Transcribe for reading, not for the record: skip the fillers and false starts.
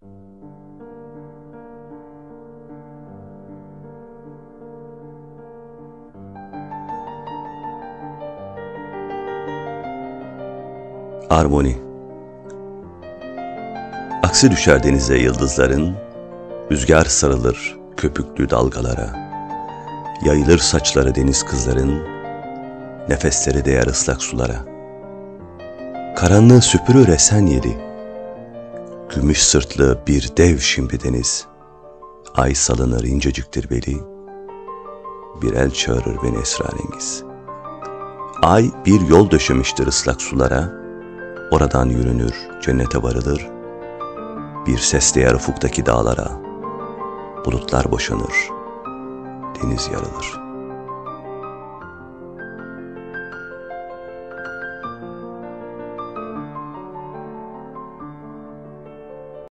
Armoni. Aksi düşer denize yıldızların, rüzgar sarılır köpüklü dalgalara. Yayılır saçları deniz kızların, nefesleri değer ıslak sulara. Karanlığı süpürür esen yeli, gümüş sırtlı bir dev şimdi deniz. Ay salınır inceciktir beli, bir el çağırır beni esrarengiz. Ay bir yol döşemiştir ıslak sulara, oradan yürünür, cennete varılır. Bir ses değer ufuktaki dağlara, bulutlar boşanır, deniz yarılır.